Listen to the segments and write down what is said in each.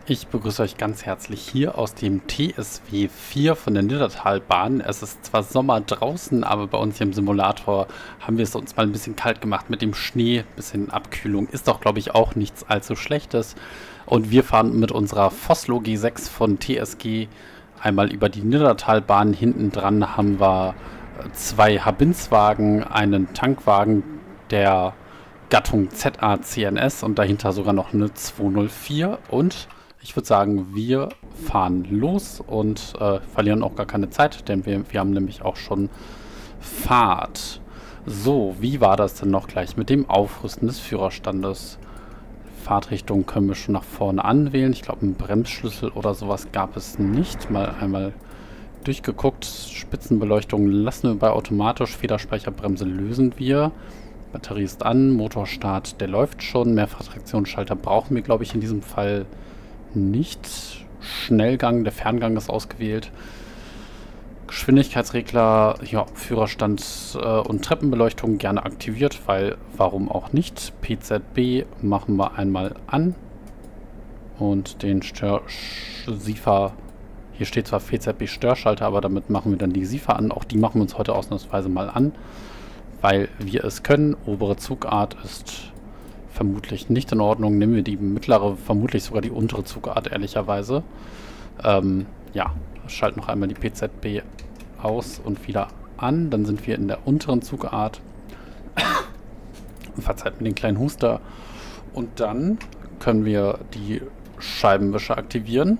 Ich begrüße euch ganz herzlich hier aus dem TSW 4 von der Niddertalbahn. Es ist zwar Sommer draußen, aber bei uns hier im Simulator haben wir es uns mal ein bisschen kalt gemacht mit dem Schnee. Ein bisschen Abkühlung ist doch, glaube ich, auch nichts allzu Schlechtes. Und wir fahren mit unserer Vossloh G6 von TSG einmal über die Niddertalbahn. Hinten dran haben wir zwei Habinzwagen, einen Tankwagen der Gattung ZA-CNS und dahinter sogar noch eine 204. Und ich würde sagen, wir fahren los und verlieren auch gar keine Zeit, denn wir haben nämlich auch schon Fahrt. So, wie war das denn noch gleich mit dem Aufrüsten des Führerstandes? Fahrtrichtung können wir schon nach vorne anwählen. Ich glaube, einen Bremsschlüssel oder sowas gab es nicht. Mal einmal durchgeguckt. Spitzenbeleuchtung lassen wir bei automatisch. Federspeicherbremse lösen wir. Batterie ist an. Motorstart, der läuft schon. Mehrfachtraktionsschalter brauchen wir, glaube ich, in diesem Fall nicht. Schnellgang, der Ferngang ist ausgewählt. Geschwindigkeitsregler, ja, Führerstand und Treppenbeleuchtung gerne aktiviert, weil warum auch nicht. PZB machen wir einmal an. Und den SIFA, hier steht zwar PZB Störschalter, aber damit machen wir dann die SIFA an. Auch die machen wir uns heute ausnahmsweise mal an, weil wir es können. Obere Zugart ist vermutlich nicht in Ordnung. Nehmen wir die mittlere, vermutlich sogar die untere Zugart, ehrlicherweise. Ja, schalten noch einmal die PZB aus und wieder an. Dann sind wir in der unteren Zugart. Verzeiht mir den kleinen Huster. Und dann können wir die Scheibenwischer aktivieren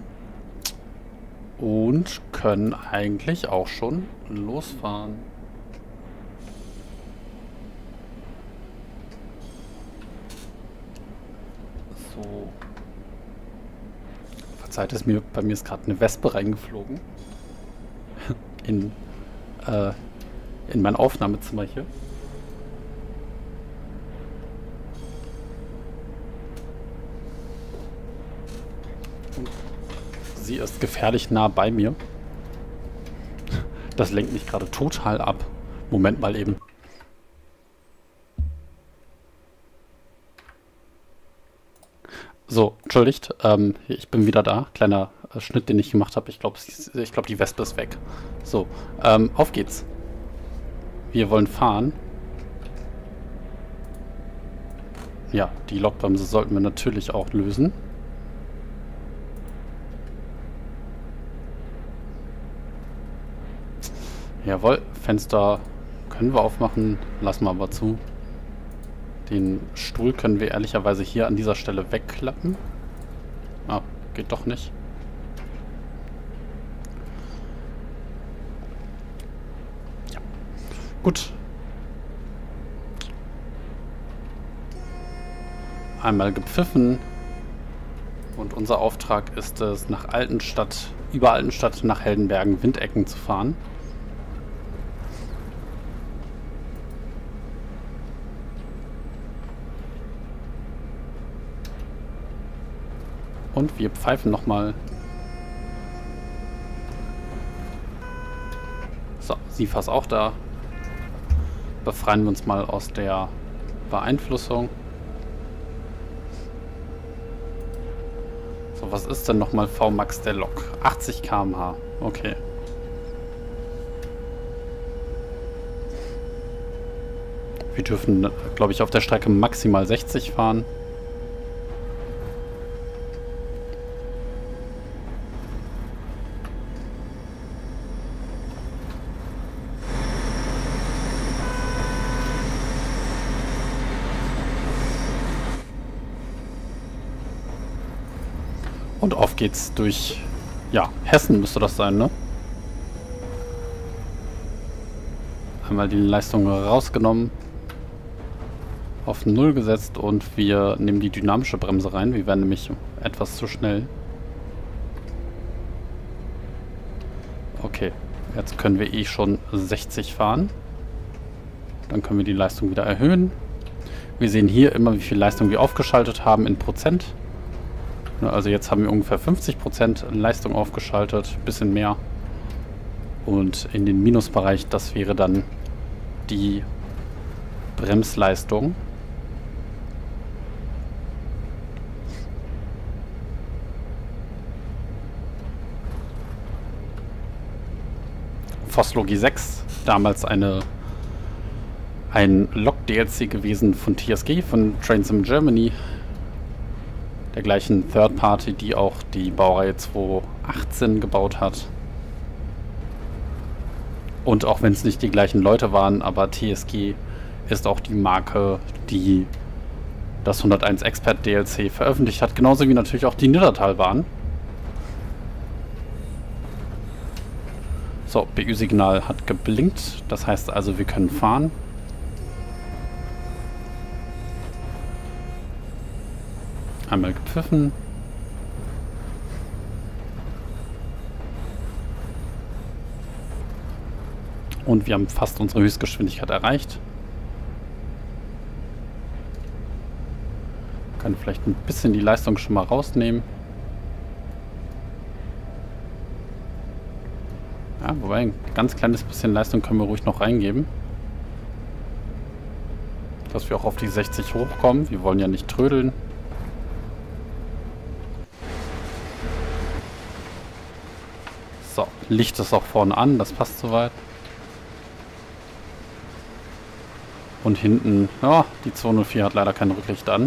und können eigentlich auch schon losfahren. So. Verzeiht es mir, bei mir ist gerade eine Wespe reingeflogen. In mein Aufnahmezimmer hier. Und sie ist gefährlich nah bei mir. Das lenkt mich gerade total ab. Moment mal eben. So, entschuldigt, ich bin wieder da. Kleiner Schnitt, den ich gemacht habe. Ich glaube, die Wespe ist weg. So, auf geht's. Wir wollen fahren. Ja, die Lokbremse sollten wir natürlich auch lösen. Jawohl, Fenster können wir aufmachen, lassen wir aber zu. Den Stuhl können wir ehrlicherweise hier an dieser Stelle wegklappen. Ah, geht doch nicht. Ja. Gut. Einmal gepfiffen. Und unser Auftrag ist es, nach Altenstadt, über Altenstadt nach Heldenbergen, Windecken zu fahren. Und wir pfeifen nochmal. So, SIFA ist auch da. Befreien wir uns mal aus der Beeinflussung. So, was ist denn nochmal Vmax der Lok? 80 km/h. Okay. Wir dürfen, glaube ich, auf der Strecke maximal 60 fahren. Und auf geht's durch, ja, Hessen müsste das sein, ne? Einmal die Leistung rausgenommen, auf 0 gesetzt und wir nehmen die dynamische Bremse rein. Wir werden nämlich etwas zu schnell. Okay, jetzt können wir eh schon 60 fahren. Dann können wir die Leistung wieder erhöhen. Wir sehen hier immer, wie viel Leistung wir aufgeschaltet haben in Prozent. Also jetzt haben wir ungefähr 50% Leistung aufgeschaltet, bisschen mehr. Und in den Minusbereich, das wäre dann die Bremsleistung. Phoslogi 6, damals ein Log-DLC gewesen von TSG, von Train Sim Germany. Der gleichen Third Party, die auch die Baureihe 2018 gebaut hat. Und auch wenn es nicht die gleichen Leute waren, aber TSG ist auch die Marke, die das 101 Expert DLC veröffentlicht hat. Genauso wie natürlich auch die Niddertalbahn. So, BÜ-Signal hat geblinkt. Das heißt also, wir können fahren. Einmal gepfiffen. Und wir haben fast unsere Höchstgeschwindigkeit erreicht. Können vielleicht ein bisschen die Leistung schon mal rausnehmen. Ja, wobei ein ganz kleines bisschen Leistung können wir ruhig noch reingeben. Dass wir auch auf die 60 hochkommen. Wir wollen ja nicht trödeln. So, Licht ist auch vorne an, das passt soweit. Und hinten, ja, die 204 hat leider kein Rücklicht an.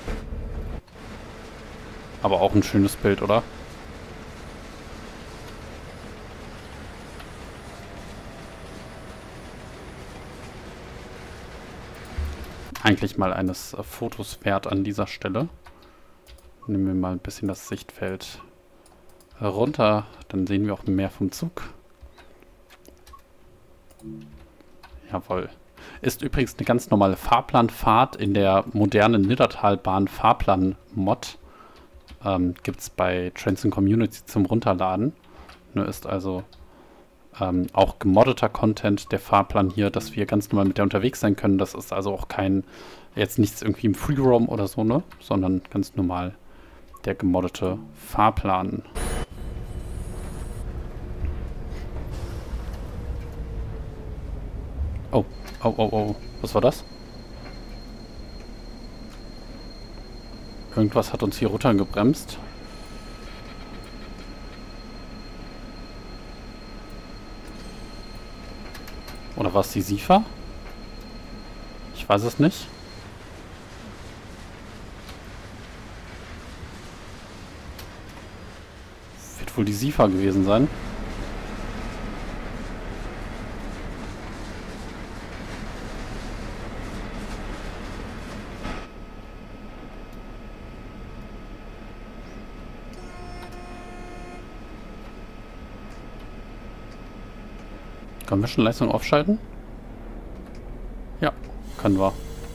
Aber auch ein schönes Bild, oder? Eigentlich mal eines Fotos wert an dieser Stelle. Nehmen wir mal ein bisschen das Sichtfeld runter, dann sehen wir auch mehr vom Zug. Jawohl. Ist übrigens eine ganz normale Fahrplanfahrt in der modernen Niddertalbahn Fahrplan-Mod. Gibt es bei Trains & Community zum Runterladen. Ne, ist also auch gemoddeter Content, der Fahrplan hier, dass wir ganz normal mit der unterwegs sein können. Das ist also auch kein, jetzt nichts irgendwie im Free-Roam oder so, ne? Sondern ganz normal der gemoddete Fahrplan. Oh, oh, oh, oh. Was war das? Irgendwas hat uns hier runtergebremst. Oder war es die SIFA? Ich weiß es nicht. Wird wohl die SIFA gewesen sein. Können wir schon Leistung aufschalten? Ja, können wir.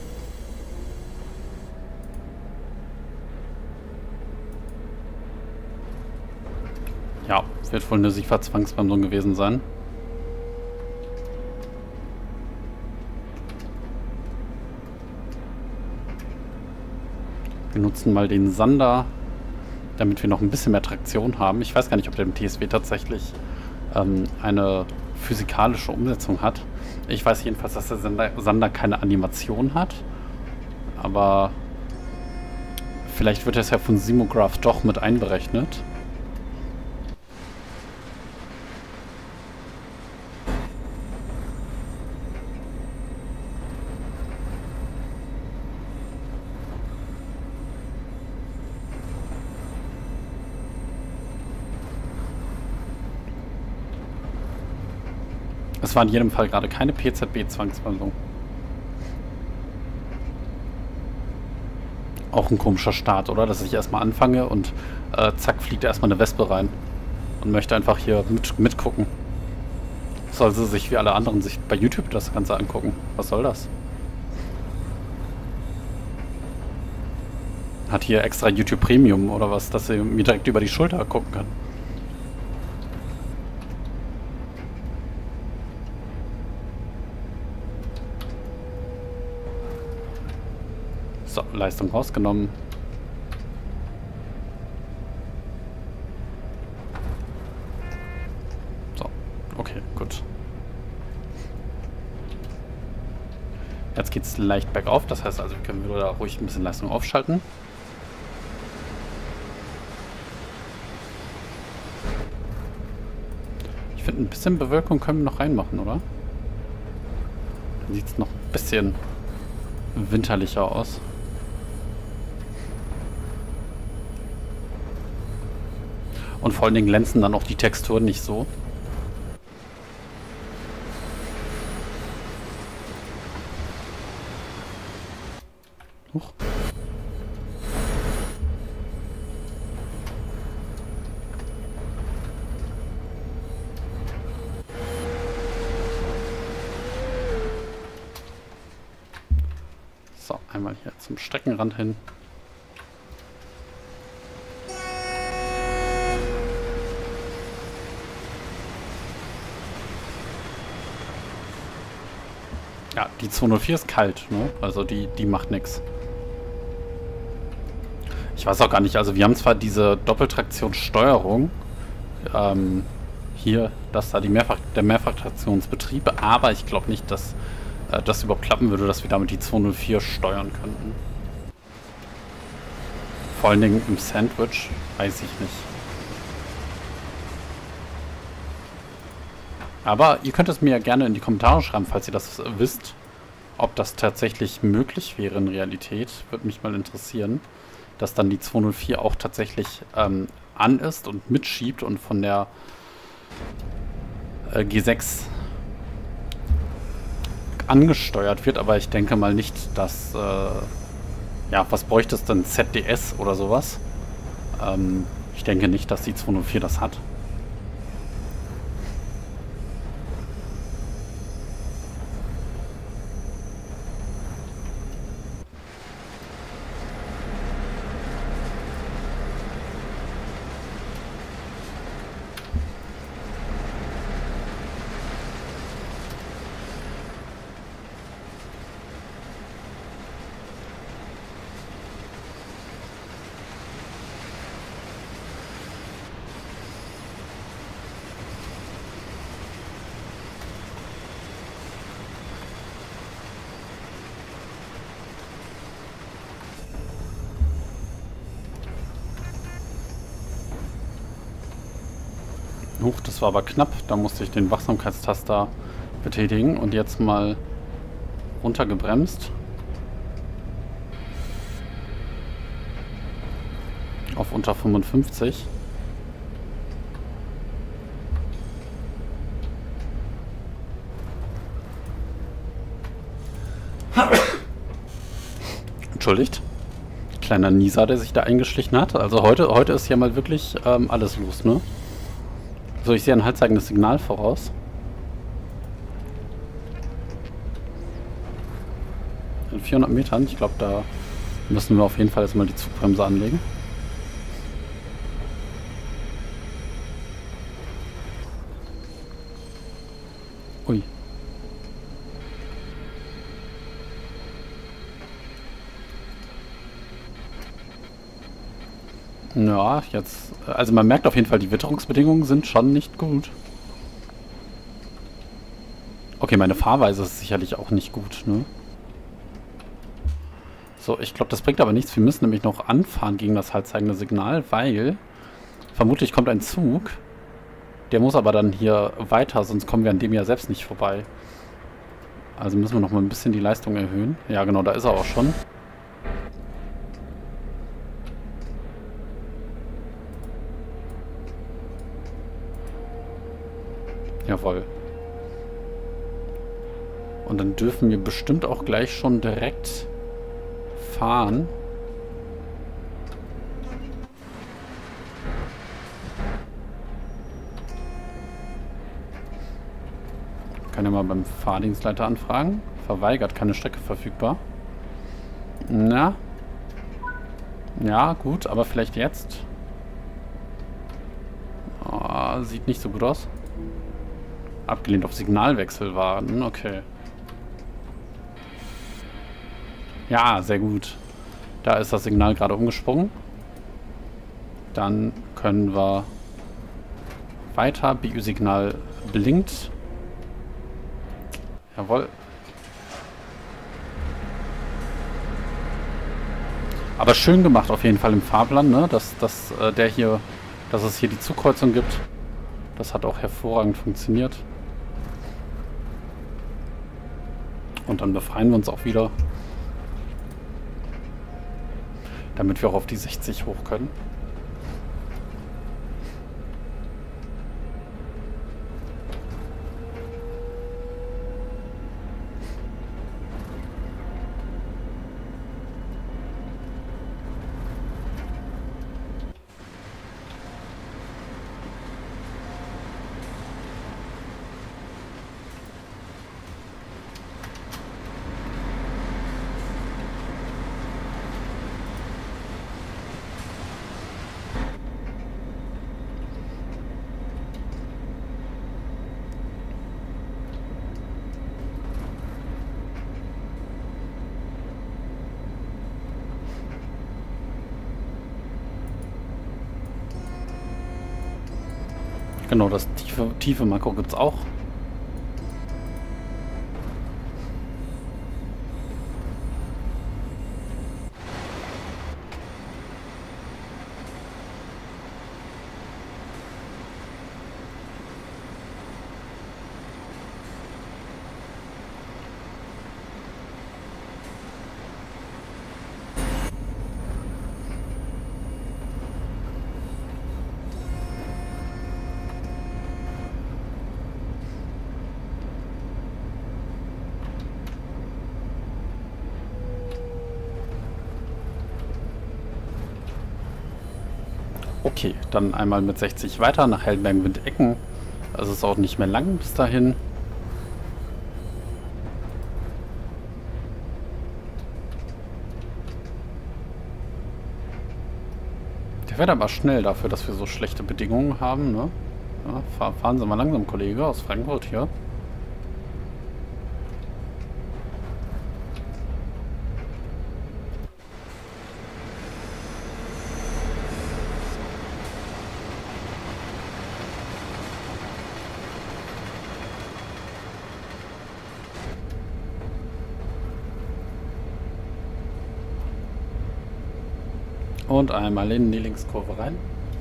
Ja, wird wohl eine SIFA-Zwangsbremsung gewesen sein. Wir nutzen mal den Sander, damit wir noch ein bisschen mehr Traktion haben. Ich weiß gar nicht, ob der im TSW tatsächlich eine physikalische Umsetzung hat. Ich weiß jedenfalls, dass der Sander keine Animation hat. Aber vielleicht wird das ja von Simograph doch mit einberechnet. Es war in jedem Fall gerade keine PZB-Zwangsbremsung. Auch ein komischer Start, oder? Dass ich erstmal anfange und zack, fliegt erstmal eine Wespe rein. Und möchte einfach hier mitgucken. Soll sie sich wie alle anderen sich bei YouTube das Ganze angucken. Was soll das? Hat hier extra YouTube Premium oder was, dass sie mir direkt über die Schulter gucken kann. So, Leistung rausgenommen. So, okay, gut. Jetzt geht es leicht bergauf, das heißt also, wir können wieder ruhig ein bisschen Leistung aufschalten. Ich finde finde, ein bisschen Bewölkung können wir noch reinmachen, oder? Dann sieht es noch ein bisschen winterlicher aus. Und vor allen Dingen glänzen dann auch die Texturen nicht so. Huch. So, einmal hier zum Streckenrand hin. Ja, die 204 ist kalt, ne? Also die macht nichts. Ich weiß auch gar nicht, also wir haben zwar diese Doppeltraktionssteuerung, hier, das da der Mehrfachtraktionsbetrieb, aber ich glaube nicht, dass das überhaupt klappen würde, dass wir damit die 204 steuern könnten. Vor allen Dingen im Sandwich, weiß ich nicht. Aber ihr könnt es mir ja gerne in die Kommentare schreiben, falls ihr das wisst, ob das tatsächlich möglich wäre in Realität. Würde mich mal interessieren, dass dann die 204 auch tatsächlich an ist und mitschiebt und von der G6 angesteuert wird. Aber ich denke mal nicht, dass... ja, was bräuchte es denn? ZDS oder sowas? Ich denke nicht, dass die 204 das hat. Huch, das war aber knapp. Da musste ich den Wachsamkeitstaster betätigen und jetzt mal runtergebremst. Auf unter 55. Entschuldigt. Kleiner Nieser, der sich da eingeschlichen hat. Also heute ist ja mal wirklich alles los, ne? So, ich sehe ein halbzeigendes Signal voraus. In 400 Metern, ich glaube, da müssen wir auf jeden Fall jetzt mal die Zugbremse anlegen. Ui. Ja, jetzt... Also man merkt auf jeden Fall, die Witterungsbedingungen sind schon nicht gut. Okay, meine Fahrweise ist sicherlich auch nicht gut, ne? So, ich glaube, das bringt aber nichts. Wir müssen nämlich noch anfahren gegen das halbzeigende Signal, weil vermutlich kommt ein Zug. Der muss aber dann hier weiter, sonst kommen wir an dem ja selbst nicht vorbei. Also müssen wir noch mal ein bisschen die Leistung erhöhen. Ja, genau, da ist er auch schon. Jawohl. Und dann dürfen wir bestimmt auch gleich schon direkt fahren. Kann ja mal beim Fahrdienstleiter anfragen. Verweigert, keine Strecke verfügbar. Na? Ja, gut, aber vielleicht jetzt. Oh, sieht nicht so gut aus. Abgelehnt auf Signalwechsel warten, okay. Ja, sehr gut. Da ist das Signal gerade umgesprungen. Dann können wir weiter. BU-Signal blinkt. Jawohl. Aber schön gemacht auf jeden Fall im Fahrplan, ne? Dass es hier die Zugkreuzung gibt. Das hat auch hervorragend funktioniert. Und dann befreien wir uns auch wieder. Damit wir auch auf die 60 hoch können. Genau, das tiefe Makro gibt es auch. Okay, dann einmal mit 60 weiter nach Heldenberg-Windecken. Also ist auch nicht mehr lang bis dahin. Der wird aber schnell dafür, dass wir so schlechte Bedingungen haben, ne? Ja, fahren Sie mal langsam, Kollege, aus Frankfurt hier. Und einmal in die Linkskurve rein.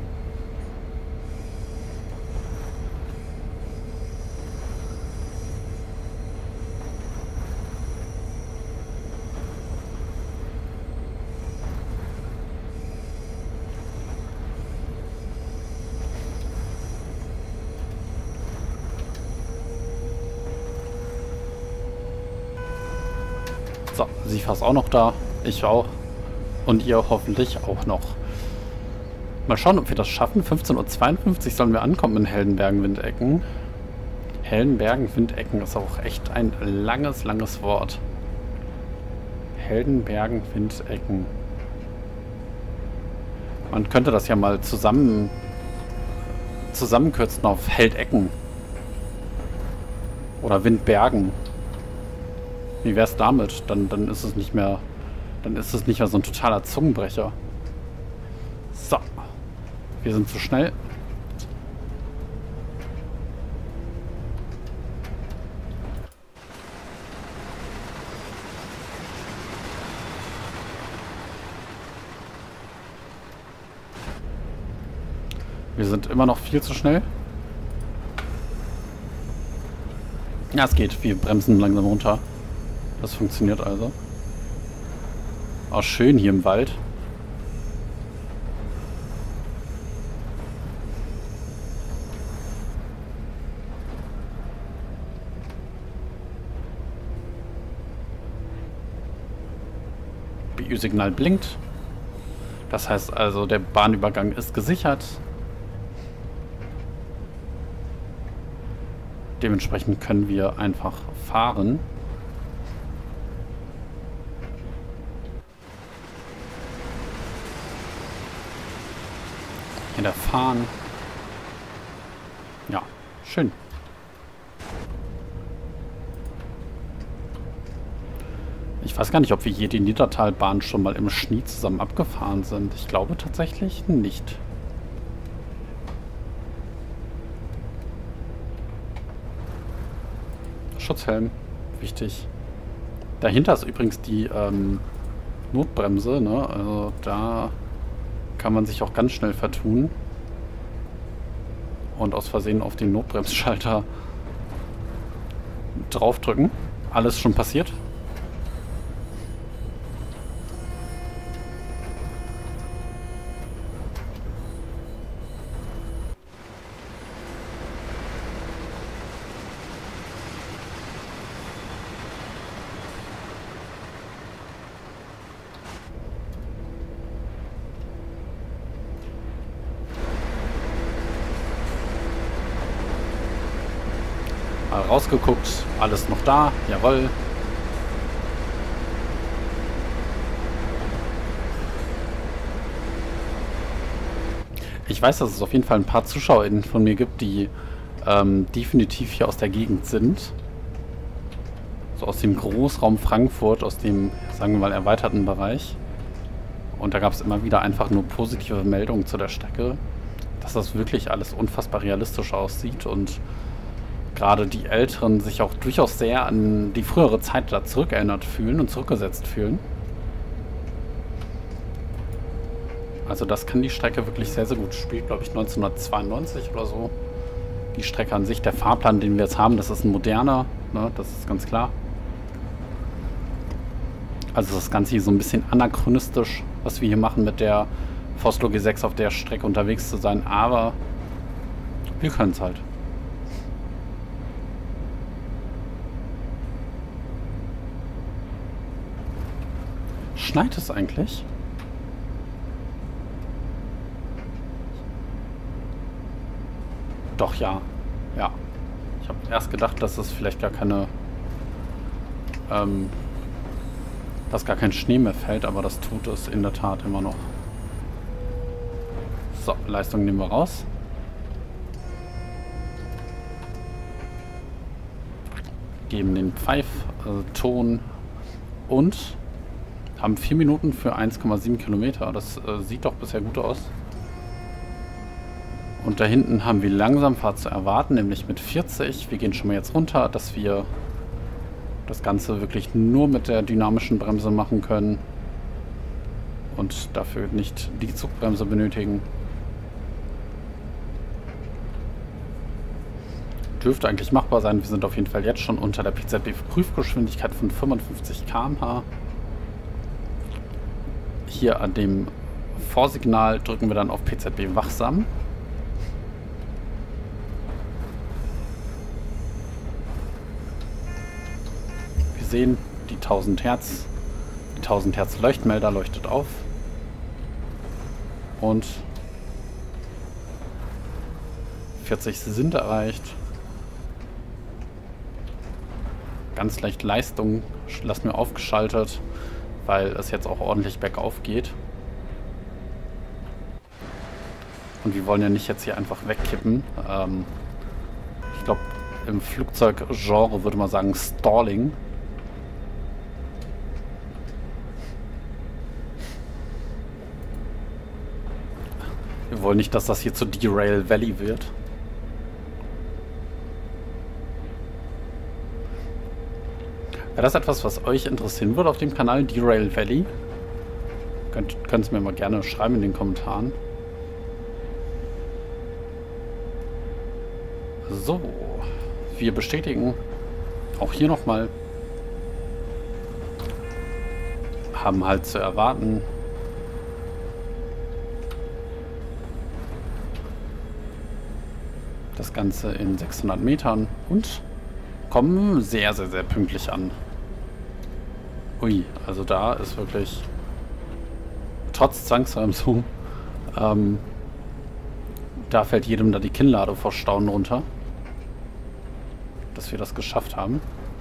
So, sie fast auch noch da. Ich auch. Und ihr hoffentlich auch noch. Mal schauen, ob wir das schaffen. 15:52 Uhr sollen wir ankommen in Heldenberg-Windecken. Heldenberg-Windecken ist auch echt ein langes, langes Wort. Heldenberg-Windecken. Man könnte das ja mal zusammenkürzen auf Heldecken. Oder Windbergen. Wie wär's damit? Dann ist es nicht mehr... Dann ist es nicht mehr so ein totaler Zungenbrecher. So. Wir sind zu schnell. Wir sind immer noch viel zu schnell. Ja, es geht. Wir bremsen langsam runter. Das funktioniert also. Auch schön hier im Wald. BU-Signal blinkt. Das heißt also, der Bahnübergang ist gesichert. Dementsprechend können wir einfach fahren. In der Fahren. Ja, schön. Ich weiß gar nicht, ob wir hier die Niedertalbahn schon mal im Schnee zusammen abgefahren sind. Ich glaube tatsächlich nicht. Schutzhelm, wichtig. Dahinter ist übrigens die Notbremse, ne? Also da kann man sich auch ganz schnell vertun. und aus Versehen auf den Notbremsschalter draufdrücken. Alles schon passiert. Mal rausgeguckt, alles noch da, jawohl. Ich weiß, dass es auf jeden Fall ein paar ZuschauerInnen von mir gibt, die definitiv hier aus der Gegend sind. So aus dem Großraum Frankfurt, aus dem, sagen wir mal, erweiterten Bereich. Und da gab es immer wieder einfach nur positive Meldungen zu der Strecke, dass das wirklich alles unfassbar realistisch aussieht und gerade die Älteren sich auch durchaus sehr an die frühere Zeit da zurückerinnert fühlen und zurückgesetzt fühlen. Also das kann die Strecke wirklich sehr, sehr gut. Spielt, glaube ich, 1992 oder so. Die Strecke an sich, der Fahrplan, den wir jetzt haben, das ist ein moderner, ne? Das ist ganz klar. Also das Ganze hier so ein bisschen anachronistisch, was wir hier machen mit der Vossloh G6 auf der Strecke unterwegs zu sein, aber wir können es halt. Schneit es eigentlich? Doch, ja. Ja. Ich habe erst gedacht, dass es vielleicht gar keine... dass gar kein Schnee mehr fällt, aber das tut es in der Tat immer noch. So, Leistung nehmen wir raus. Geben den Pfeifton und haben 4 Minuten für 1,7 Kilometer. Das sieht doch bisher gut aus. Und da hinten haben wir Langsamfahrt zu erwarten, nämlich mit 40. Wir gehen schon mal jetzt runter, dass wir das Ganze wirklich nur mit der dynamischen Bremse machen können und dafür nicht die Zugbremse benötigen. Dürfte eigentlich machbar sein. Wir sind auf jeden Fall jetzt schon unter der PZB-Prüfgeschwindigkeit von 55 km/h. Hier an dem Vorsignal drücken wir dann auf PZB wachsam. Wir sehen die 1000 Hertz. Die 1000 Hertz Leuchtmelder leuchtet auf. Und 40 sind erreicht. Ganz leicht Leistung lassen wir aufgeschaltet, weil es jetzt auch ordentlich bergauf geht. Und wir wollen ja nicht jetzt hier einfach wegkippen. Ich glaube, im Flugzeuggenre würde man sagen Stalling. Wir wollen nicht, dass das hier zu Derail Valley wird. Wäre das etwas, was euch interessieren würde auf dem Kanal Derail Valley? Könnt es mir mal gerne schreiben in den Kommentaren. So, wir bestätigen auch hier nochmal. Haben halt zu erwarten. Das Ganze in 600 Metern und kommen sehr, sehr, sehr pünktlich an. Ui, also da ist wirklich trotz Zwangsbremsung, da fällt jedem da die Kinnlade vor Staunen runter, dass wir das geschafft haben.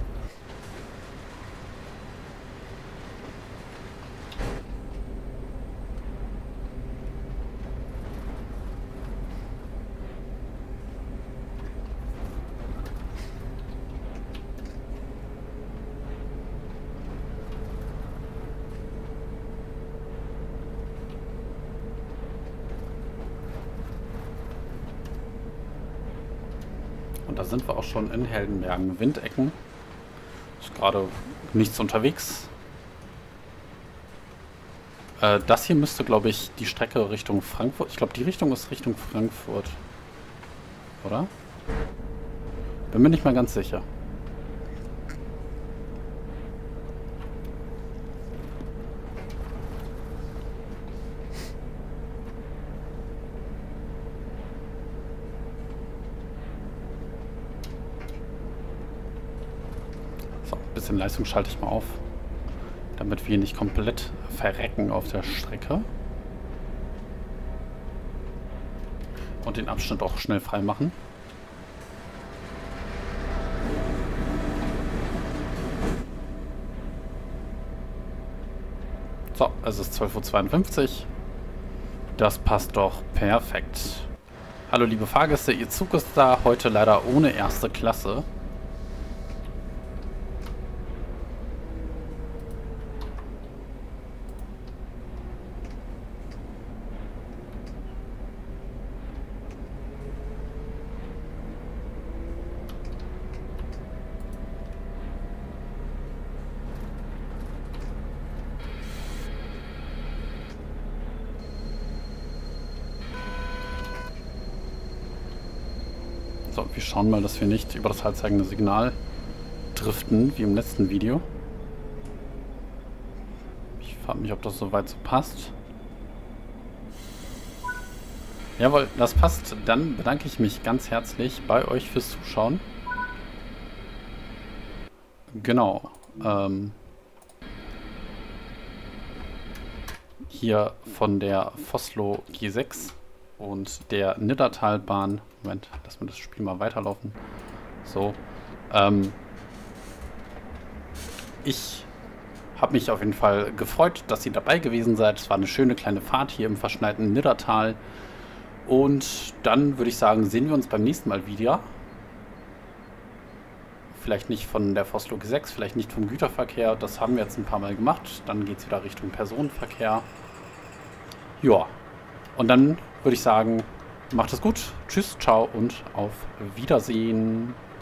Und da sind wir auch schon in Heldenbergen. Windecken. Ist gerade nichts unterwegs. Das hier müsste, glaube ich, die Strecke Richtung Frankfurt. Ich glaube, die Richtung ist Richtung Frankfurt. oder? Bin mir nicht mal ganz sicher. So, ein bisschen Leistung schalte ich mal auf, damit wir nicht komplett verrecken auf der Strecke. Und den Abschnitt auch schnell frei machen. So, es ist 12:52 Uhr. Das passt doch perfekt. Hallo liebe Fahrgäste, Ihr Zug ist da, heute leider ohne erste Klasse. So, wir schauen mal, dass wir nicht über das halbzeigende Signal driften, wie im letzten Video. Ich frage mich, ob das soweit so passt. Jawohl, das passt. Dann bedanke ich mich ganz herzlich bei euch fürs Zuschauen. Genau. Hier von der Vossloh G6 und der Niddertalbahn. Moment, lass mir das Spiel mal weiterlaufen. So. Ich habe mich auf jeden Fall gefreut, dass ihr dabei gewesen seid. Es war eine schöne kleine Fahrt hier im verschneiten Niddertal. Und dann würde ich sagen, sehen wir uns beim nächsten Mal wieder. Vielleicht nicht von der Vossloh G6, vielleicht nicht vom Güterverkehr. Das haben wir jetzt ein paar Mal gemacht. Dann geht es wieder Richtung Personenverkehr. Ja. Und dann würde ich sagen, macht es gut. Tschüss, ciao und auf Wiedersehen.